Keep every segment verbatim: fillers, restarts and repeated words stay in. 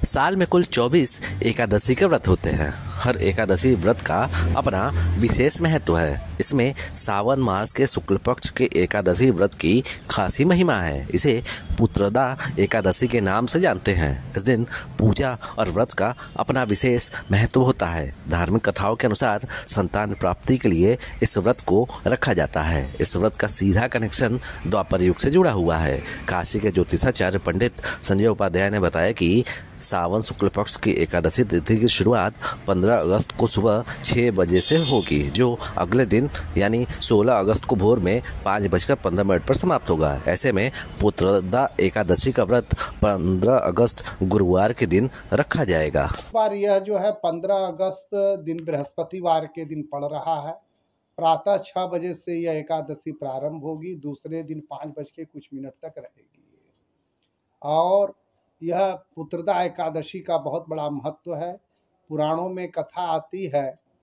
साल में कुल चौबीस एकादशी के व्रत होते हैं। हर एकादशी व्रत का अपना विशेष महत्व है। इसमें सावन मास के शुक्ल पक्ष के एकादशी व्रत की खासी महिमा है। इसे पुत्रदा एकादशी के नाम से जानते हैं। इस दिन पूजा और व्रत का अपना विशेष महत्व होता है। धार्मिक कथाओं के अनुसार संतान प्राप्ति के लिए इस व्रत को रखा जाता है। इस व्रत का सीधा कनेक्शन द्वापर युग से जुड़ा हुआ है। काशी के ज्योतिषाचार्य पंडित संजय उपाध्याय ने बताया कि सावन शुक्ल पक्ष की एकादशी तिथि की शुरुआत पंद्रह अगस्त को सुबह छह बजे से होगी, जो अगले दिन यानी सोलह अगस्त को भोर में पाँच बजकर पंद्रह मिनट पर समाप्त होगा। ऐसे में पुत्रदा एकादशी का व्रत पंद्रह अगस्त गुरुवार के दिन रखा जाएगा। इस बार यह जो है पंद्रह अगस्त दिन बृहस्पतिवार के दिन पड़ रहा है। प्रातः छः बजे से यह एकादशी प्रारंभ होगी, दूसरे दिन पाँच बज के कुछ मिनट तक रहेगी। और यह पुत्रदा एकादशी का बहुत बड़ा महत्व है। पुराणों में कथा आती है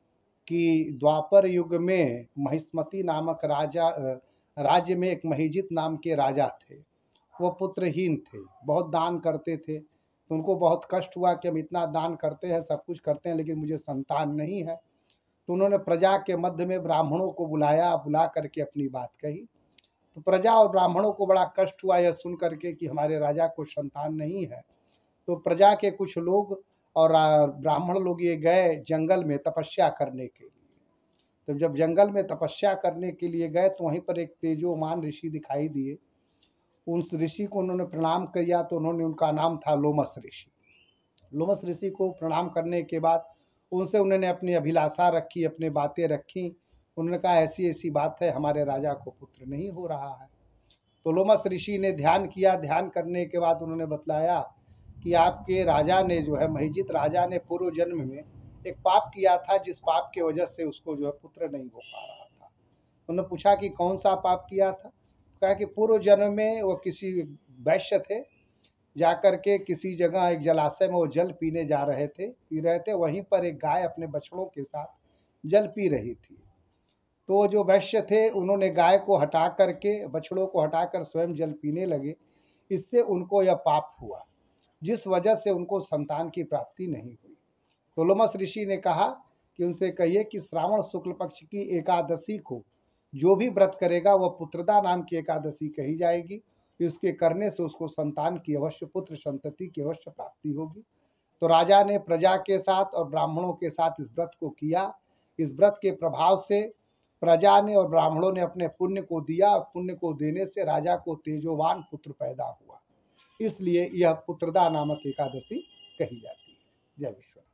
कि द्वापर युग में महिष्मति नामक राजा राज्य में एक महिजित नाम के राजा थे। वो पुत्रहीन थे, बहुत दान करते थे। तो उनको बहुत कष्ट हुआ कि हम इतना दान करते हैं, सब कुछ करते हैं, लेकिन मुझे संतान नहीं है। तो उन्होंने प्रजा के मध्य में ब्राह्मणों को बुलाया, बुला करके अपनी बात कही। तो प्रजा और ब्राह्मणों को बड़ा कष्ट हुआ यह सुन करके कि हमारे राजा को संतान नहीं है। तो प्रजा के कुछ लोग और ब्राह्मण लोग ये गए जंगल में तपस्या करने के लिए। तो जब जंगल में तपस्या करने के लिए गए तो वहीं पर एक तेजोमान ऋषि दिखाई दिए। उस ऋषि को उन्होंने प्रणाम किया तो उन्होंने उनका नाम था लोमस ऋषि। लोमस ऋषि को प्रणाम करने के बाद उनसे उन्होंने अपनी अभिलाषा रखी, अपनी बातें रखी। उन्होंने कहा ऐसी ऐसी बात है, हमारे राजा को पुत्र नहीं हो रहा है। तो लोमस ऋषि ने ध्यान किया। ध्यान करने के बाद उन्होंने बतलाया कि आपके राजा ने जो है महिजित राजा ने पूर्व जन्म में एक पाप किया था, जिस पाप की वजह से उसको जो है पुत्र नहीं हो पा रहा था। उन्होंने पूछा कि कौन सा पाप किया था। कहा कि पूर्व जन्म में वो किसी वैश्य थे, जाकर के किसी जगह एक जलाशय में वो जल पीने जा रहे थे पी रहे थे वहीं पर एक गाय अपने बछड़ों के साथ जल पी रही थी। तो जो वैश्य थे उन्होंने गाय को हटा करके, बछड़ों को हटाकर स्वयं जल पीने लगे। इससे उनको यह पाप हुआ, जिस वजह से उनको संतान की प्राप्ति नहीं हुई। तो लोमस ऋषि ने कहा कि उनसे कहिए कि श्रावण शुक्ल पक्ष की एकादशी को जो भी व्रत करेगा वह पुत्रदा नाम की एकादशी कही जाएगी। इसके करने से उसको संतान की अवश्य, पुत्र संतति की अवश्य प्राप्ति होगी। तो राजा ने प्रजा के साथ और ब्राह्मणों के साथ इस व्रत को किया। इस व्रत के प्रभाव से प्रजा ने और ब्राह्मणों ने अपने पुण्य को दिया और पुण्य को देने से राजा को तेजोवान पुत्र पैदा हुआ। इसलिए यह पुत्रदा नामक एकादशी कही जाती है। जय विश्व।